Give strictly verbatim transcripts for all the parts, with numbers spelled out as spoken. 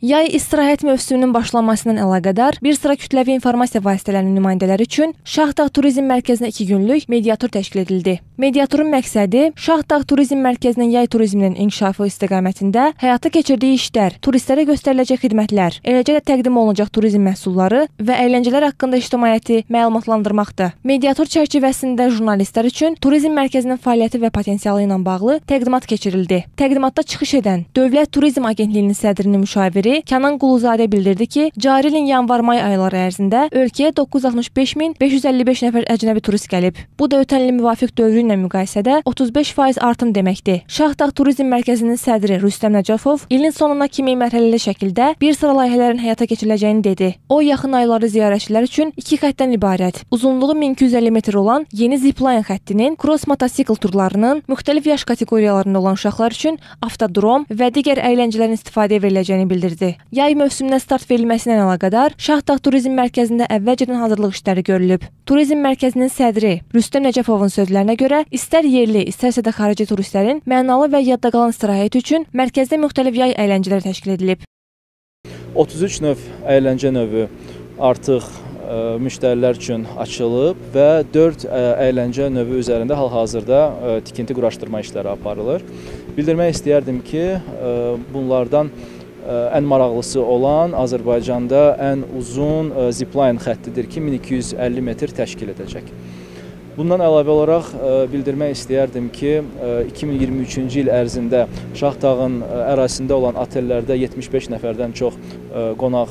Yay istirahət mövsümünün başlanmasından əlaqədar bir sıra kütləvi informasiya vasitələrinin nümayəndələri üçün Şahdağ Turizm Mərkəzinə iki günlük mediatur təşkil edildi. Mediaturun məqsədi Şahdağ Turizm Mərkəzinin yay turizminin inkişafı istiqamətində həyata keçirdiyi işlər, turistlərə göstəriləcək xidmətlər, eləcə də təqdim olunacaq turizm məhsulları və əyləncələr haqqında ictimaiyyəti məlumatlandırmaqdır. Mediatur çərçivəsində jurnalistlər üçün turizm mərkəzinin fəaliyyəti və potensialı ilə bağlı təqdimat keçirildi. Təqdimatda çıxış edən Dövlət Turizm Agentliyinin sədrinin müşaviri Kənan Quluzadə bildirdi ki, cari ilin yanvar-may ayları ərzində ölkəyə doqquz yüz altmış beş min beş yüz əlli beş nəfər əcnəbi turist gəlib. Bu da ötən ilin müvafiq dövrü ilə müqayisədə otuz beş faiz artım deməkdir. Şahdağ Turizm Mərkəzinin sədri Rüstəm Nəcəfov ilin sonuna kimi mərhələli şəkildə bir sıra layihələrin həyata keçiriləcəyini dedi. O, yaxın ayları ziyarətçilər üçün iki xəttdən ibarət, uzunluğu min iki yüz əlli metr olan yeni zipline xəttinin, cross motosikl turlarının, müxtəlif yaş kateqoriyalarında olan uşaqlar üçün avtodrom və digər əyləncələrin istifadəyə veriləcəyini bildirdi. Yay mövsümünə start verilməsindən əlaqədar Şahdağ Turizm Mərkəzində əvvəlcədən hazırlıq işləri görülüb. Turizm Mərkəzinin sədri Rüstəm Nəcəfovun sözlərinə görə istər yerli, istərsə də xarici turistlərin mənalı və yadda qalan istirahəti üçün mərkəzdə müxtəlif yay əyləncələri təşkil edilib. otuz üç növ əyləncə növü artıq ə, müştərilər üçün açılıb və dörd ə, əyləncə növü üzərində hal-hazırda ə, tikinti quraşdırma işləri aparılır. Bildirmək istəyərdim ki, ə, bunlardan ən maraqlısı olan Azərbaycanda ən uzun zipline xəttidir ki, min iki yüz əlli metr təşkil edəcək. Bundan əlavə olaraq bildirmək istəyərdim ki, iki min iyirmi üçüncü il ərzində Şahdağın ərazisində olan otellərdə yetmiş beş nəfərdən çox qonaq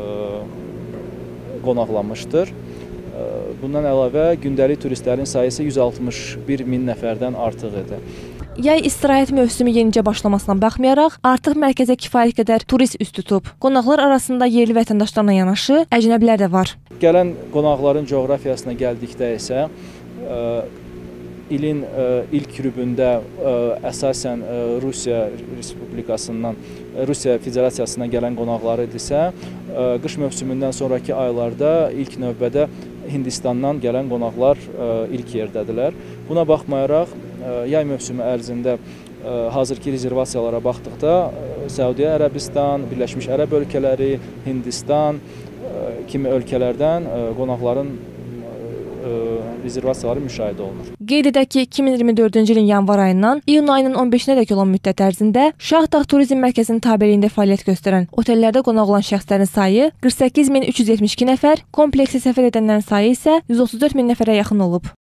qonaqlanmışdır. Bundan əlavə gündəlik turistlərin sayısı yüz altmış bir min nəfərdən artıq idi. Yay istirahət mövsümü yenicə başlamasına baxmayaraq, artıq mərkəzə kifayət qədər turist üst tutub. Qonaqlar arasında yerli vətəndaşlarla yanaşı, əcnəbilər də var. Gələn qonaqların coğrafiyasına gəldikdə isə, ə, ilin ə, ilk rübündə ə, əsasən ə, Rusiya Respublikasından, Rusiya Federasiyasından gələn qonaqları idisə, ə, qış mövsümündən sonraki aylarda ilk növbədə Hindistandan gələn qonaqlar ə, ilk yerdədirlər. Buna baxmayaraq, yay mövsümü ərzində hazırki rezervasiyalara baxdıqda Səudiyyə Ərəbistan, Birləşmiş Ərəb ölkələri, Hindistan kimi ölkələrdən qonaqların rezervasiyaları müşahidə olunur. Qeyd edək ki, iki min iyirmi dördüncü ilin yanvar ayından iyun ayının on beşinə dək olan müddət ərzində Şahdağ Turizm Mərkəzinin tabeliyində fəaliyyət göstərən otellərdə qonaq olan şəxslərin sayı qırx səkkiz min üç yüz yetmiş iki nəfər, kompleksi səfər edənlərin sayı isə yüz otuz dörd min nəfərə yaxın olub.